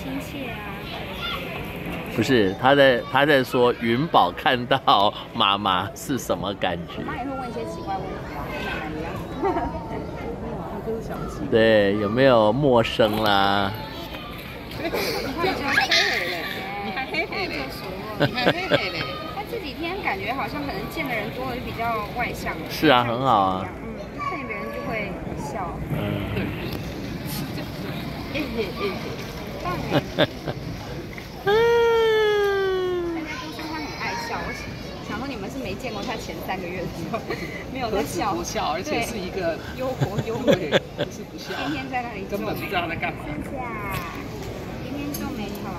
亲切啊。 不是，他在说云宝看到妈妈是什么感觉？ 妈也会问一些奇怪问题啊，跟奶奶一样。 就是想起。 对，有没有陌生啦？ 你看就黑黑嘞，你还黑黑嘞， 你还黑黑嘞。 他这几天感觉好像可能见的人多了，就比较外向。 是啊，很好啊。 看见别人就会笑。当然。大家都说他很爱笑，我想说你们是没见过他前3个月的时候，没有在笑， 不笑，而且是一个忧国忧民， 不是不笑， 天天在那里根本不知道在干嘛。 真假？天天皱眉头。